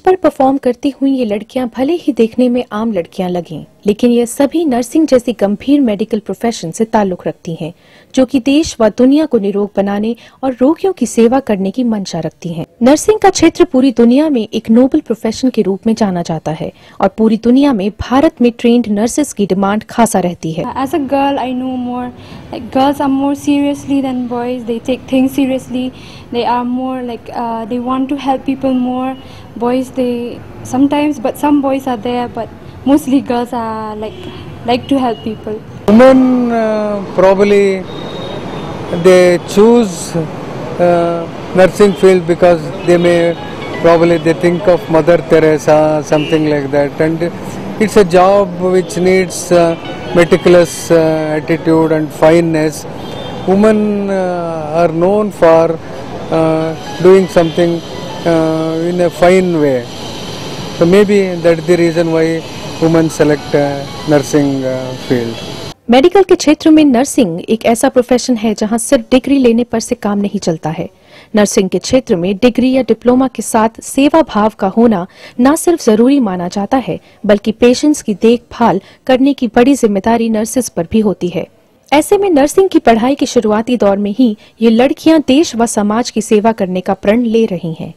पर परफॉर्म करती हुई ये लड़कियां भले ही देखने में आम लड़कियां लगें, लेकिन ये सभी नर्सिंग जैसी गंभीर मेडिकल प्रोफेशन से ताल्लुक रखती हैं, जो कि देश व दुनिया को निरोग बनाने और रोगियों की सेवा करने की मंशा रखती हैं। नर्सिंग का क्षेत्र पूरी दुनिया में एक नोबल प्रोफेशन के रूप में जाना जाता है और पूरी दुनिया में भारत में ट्रेंड नर्सेस की डिमांड खासा रहती है। As a girl, I know more. Like girls are more seriously than boys. They take things seriously. They are more like they want to help people more. Boys, they sometimes, but some boys are there, but mostly girls are like to help people. Women probably they choose nursing field because they think of Mother Teresa, something like that, and it's a job which needs meticulous attitude and fineness. Women are known for doing something in a fine way, so maybe that's the reason why women select nursing field. Medical के क्षेत्र में nursing एक ऐसा profession है जहां सिर्फ degree लेने पर से काम नहीं चलता है। नर्सिंग के क्षेत्र में डिग्री या डिप्लोमा के साथ सेवा भाव का होना न सिर्फ जरूरी माना जाता है, बल्कि पेशेंट्स की देखभाल करने की बड़ी जिम्मेदारी नर्सेस पर भी होती है। ऐसे में नर्सिंग की पढ़ाई के शुरुआती दौर में ही ये लड़कियां देश व समाज की सेवा करने का प्रण ले रही हैं।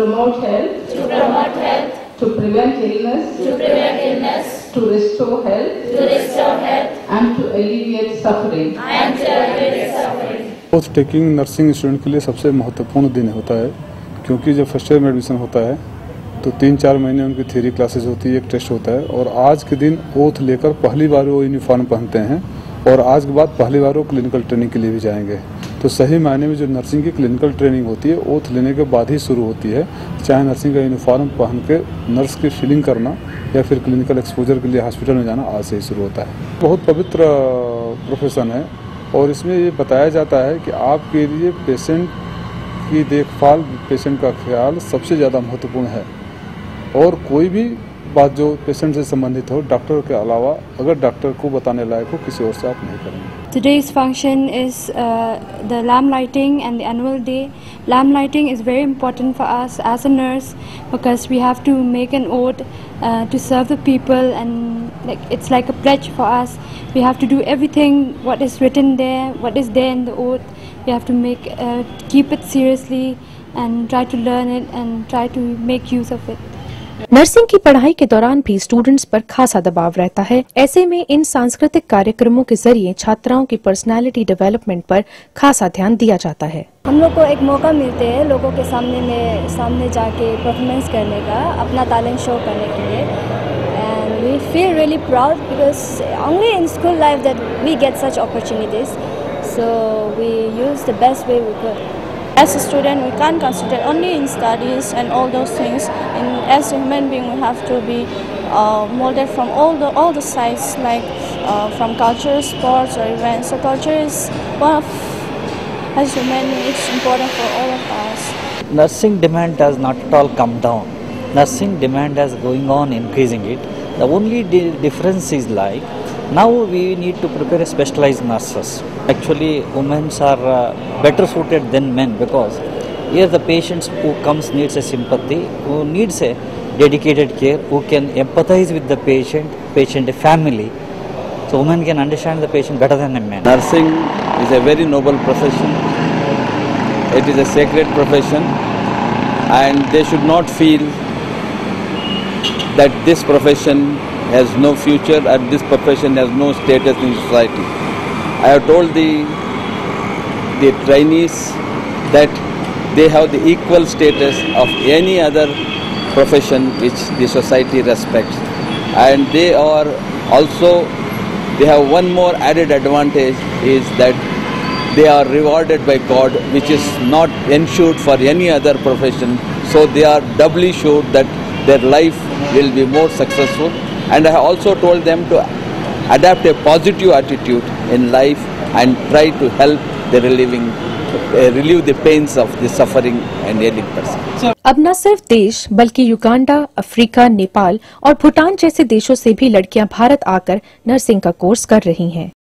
To prevent illness, to restore health, and to alleviate suffering. Oath taking nursing student के लिए सबसे महत्वपूर्ण दिन होता है, क्योंकि जब फर्स्ट ईयर में एडमिशन होता है तो 3-4 महीने उनकी थ्योरी क्लासेस होती है, एक टेस्ट होता है, और आज के दिन ओथ लेकर पहली बार वो यूनिफॉर्म पहनते हैं और आज के बाद पहली बार वो क्लिनिकल ट्रेनिंग के लिए भी जाएंगे। तो सही मायने में जो नर्सिंग की क्लिनिकल ट्रेनिंग होती है ओथ लेने के बाद ही शुरू होती है, चाहे नर्सिंग का यूनिफॉर्म पहन के नर्स की फीलिंग करना या फिर क्लिनिकल एक्सपोजर के लिए हॉस्पिटल में जाना आज से ही शुरू होता है। बहुत पवित्र प्रोफेशन है और इसमें ये बताया जाता है कि आपके लिए पेशेंट की देखभाल, पेशेंट का ख्याल सबसे ज़्यादा महत्वपूर्ण है और कोई भी बात जो पेशेंट से संबंधित हो डॉक्टर के अलावा अगर डॉक्टर को बताने लायक हो किसी और से आप नहीं करेंगे। Today's function is the lamp lighting and the annual day. Lamp lighting is very important for us as a nurse because we have to make an oath to serve the people, and it's like a pledge for us. We have to do everything what is written there, what is there in the oath. We have to keep it seriously and try to learn it and try to make use of it. Nursing की पढ़ाई के दौरान भी students पर खासा दबाव रहता है। ऐसे में इन सांस्कृतिक कार्यक्रमों के जरिए छात्राओं की पर्सनालिटी डेवलपमेंट पर खासा ध्यान दिया जाता है। हम लोग को एक मौका मिलते हैं लोगों के सामने जाके परफॉर्मेंस करने का, अपना टैलेंट शो करने के लिए, and we feel really proud because only in school life that we get such opportunities, so we use the best way we could. As a student, we can't concentrate only in studies and all those things. And as a human being, we have to be molded from all the sides, like from culture, sports, or events. So culture is one of, as human, it's important for all of us. Nursing demand does not at all come down. Nursing demand is going on increasing it. The only difference is like now we need to prepare a specialized nurses. Actually, women are better suited than men because here the patients who comes needs a sympathy, who needs a dedicated care, who can empathize with the patient family. So women can understand the patient better than a man. Nursing is a very noble profession. It is a sacred profession, and they should not feel that this profession has no future and this profession has no status in society. I have told the trainees that they have the equal status of any other profession which the society respects, and they have one more added advantage is that they are rewarded by God, which is not ensured for any other profession. So they are doubly sure that their life will be more successful. And I have also told them to adapt a positive attitude in life and try to help the relieve the pains of the suffering and ailing person. अब न सिर्फ देश बल्कि Uganda, Africa, Nepal और भूटान जैसे देशों से भी लड़कियां भारत आकर नर्सिंग का कोर्स कर रही हैं।